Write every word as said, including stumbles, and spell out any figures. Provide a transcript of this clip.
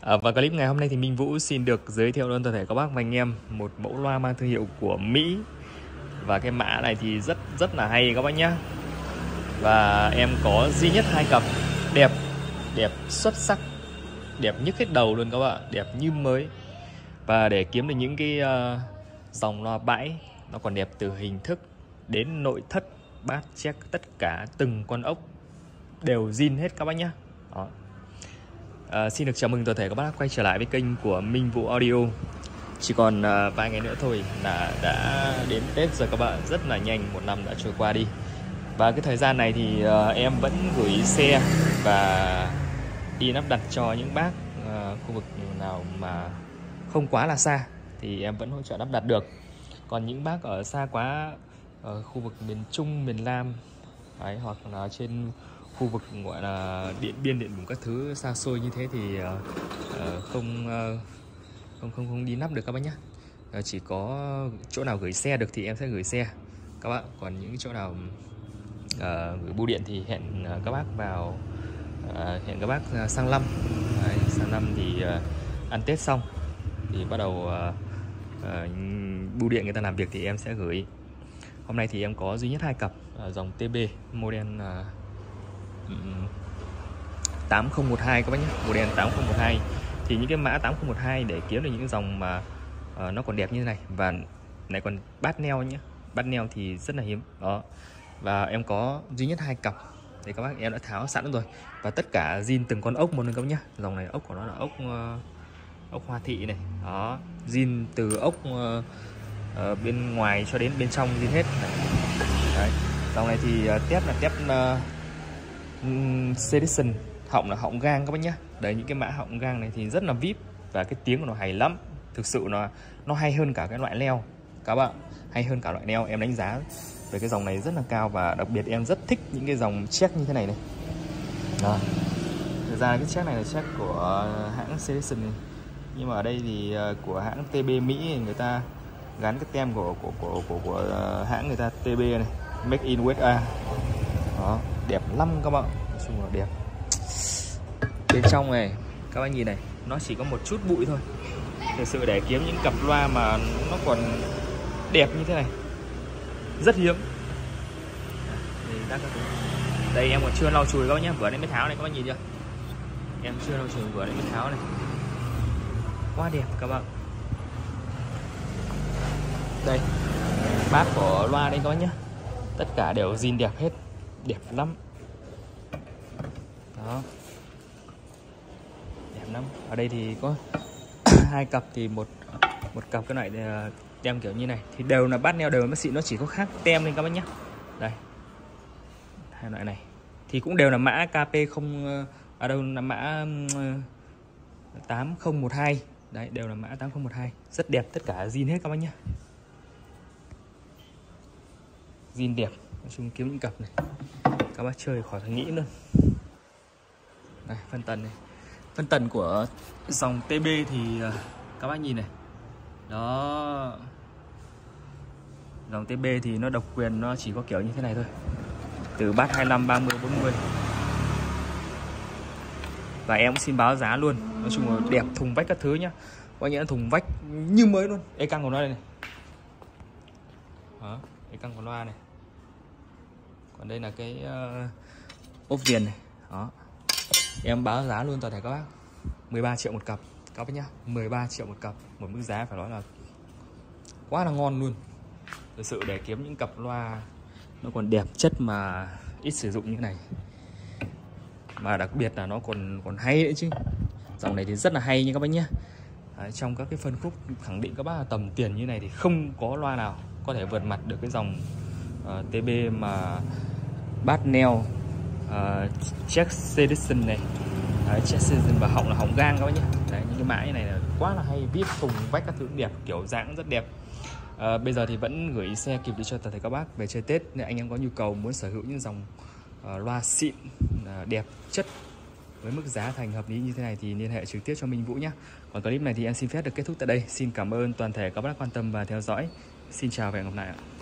À, và clip ngày hôm nay thì Minh Vũ xin được giới thiệu đến toàn thể các bác và anh em một mẫu loa mang thương hiệu của Mỹ. Và cái mã này thì rất rất là hay các bác nhá. Và em có duy nhất hai cặp, đẹp, đẹp xuất sắc, đẹp nhức hết đầu luôn các bạn, đẹp như mới. Và để kiếm được những cái uh, dòng loa bãi, nó còn đẹp từ hình thức đến nội thất, bát check, tất cả từng con ốc đều zin hết các bác nhá. Đó. À, xin được chào mừng toàn thể các bác quay trở lại với kênh của Minh Vũ Audio. Chỉ còn uh, vài ngày nữa thôi là đã đến Tết rồi các bạn, rất là nhanh, một năm đã trôi qua đi. Và cái thời gian này thì uh, em vẫn gửi xe và đi lắp đặt cho những bác uh, khu vực nào mà không quá là xa thì em vẫn hỗ trợ lắp đặt được. Còn những bác ở xa quá, ở khu vực miền Trung, miền Nam đấy, hoặc là trên khu vực gọi là Điện Biên, Điện Biên các thứ xa xôi như thế thì uh, uh, không, uh, không không không đi lắp được các bác nhé. Uh, chỉ có chỗ nào gửi xe được thì em sẽ gửi xe các bạn. Còn những chỗ nào uh, gửi bưu điện thì hẹn uh, các bác vào uh, hẹn các bác uh, sang năm. Đấy, sang năm thì uh, ăn Tết xong thì bắt đầu uh, uh, bưu điện người ta làm việc thì em sẽ gửi. Hôm nay thì em có duy nhất hai cặp uh, dòng tê bê model uh, tám không một hai các bác nhé, model tám không một hai. Thì những cái mã tám không một hai để kiếm được những dòng mà uh, nó còn đẹp như thế này, và này còn bát neo nhé, bát neo thì rất là hiếm đó. Và em có duy nhất hai cặp thì các bác em đã tháo sẵn rồi, và tất cả zin từng con ốc một luôn các bác nhé. Dòng này ốc của nó là ốc uh, ốc Hoa Thị này đó, zin từ ốc uh, uh, bên ngoài cho đến bên trong zin hết này. Đấy. Dòng này thì uh, tép là tép uh, Citizen, họng là họng gang các bác nhé. Đấy, những cái mã họng gang này thì rất là vip và cái tiếng của nó hay lắm. Thực sự nó nó hay hơn cả cái loại leo các bạn, hay hơn cả loại leo. Em đánh giá về cái dòng này rất là cao, và đặc biệt em rất thích những cái dòng check như thế này này. Đó. Thực ra cái check này là check của hãng Citizen này, nhưng mà ở đây thì của hãng tê bê Mỹ, người ta gắn cái tem của của của của, của hãng người ta tê bê này, Make in u ét a. Đó, đẹp lắm các bạn, nói chung là đẹp. Bên trong này các bạn nhìn này, nó chỉ có một chút bụi thôi. Thực sự để kiếm những cặp loa mà nó còn đẹp như thế này rất hiếm. Đây em còn chưa lau chùi các bạn nhé, vừa nãy mới tháo này các bạn nhìn chưa, em chưa lau chùi, vừa nãy mới tháo này, quá đẹp các bạn. Đây bát của loa đây các bạn nhé, tất cả đều zin đẹp hết, đẹp lắm đó, đẹp lắm. Ở đây thì có hai cặp, thì một một cặp cái loại tem kiểu như này thì đều là bát neo, đều là bác xịn, nó chỉ có khác tem lên các bác nhé. Đây hai loại này thì cũng đều là mã ca pê không ở đâu là mã tám không một hai. Đấy, đều là mã tám không một hai, rất đẹp, tất cả zin hết các bác nhé, zin đẹp. Nói chung kiếm những cặp này các bác chơi khỏi phải nghĩ luôn. Này, phân tần này, phân tần của dòng tê bê thì các bác nhìn này đó, dòng tê bê thì nó độc quyền, nó chỉ có kiểu như thế này thôi, từ bát hai mươi lăm, ba mươi, bốn mươi. Và em cũng xin báo giá luôn, nói chung là đẹp, thùng vách các thứ nhá, coi như là thùng vách như mới luôn. Ê căng của nó đây này đó, ê căng của loa này. Còn đây là cái uh, ốp viền này đó, em báo giá luôn toàn thể các bác mười ba triệu một cặp các bác nhá, mười ba triệu một cặp, một mức giá phải nói là quá là ngon luôn. Thực sự để kiếm những cặp loa nó còn đẹp chất mà ít sử dụng như này, mà đặc biệt là nó còn còn hay nữa chứ. Dòng này thì rất là hay nha các bác nhé. Đấy, trong các cái phân khúc khẳng định các bác là tầm tiền như này thì không có loa nào có thể vượt mặt được cái dòng uh, tê bê mà bát neo, uh, check Citizen này, uh, check Citizen và họng là họng gang các bác nhé. Đấy, những cái mã như này là quá là hay, vip, thùng vách các thứ đẹp, kiểu dáng rất đẹp. Uh, bây giờ thì vẫn gửi xe kịp để cho toàn thể các bác về chơi Tết. Nếu anh em có nhu cầu muốn sở hữu những dòng uh, loa xịn, uh, đẹp, chất với mức giá thành hợp lý như thế này thì liên hệ trực tiếp cho Minh Vũ nhé. Còn clip này thì em xin phép được kết thúc tại đây. Xin cảm ơn toàn thể các bác quan tâm và theo dõi. Xin chào và hẹn gặp lại ạ.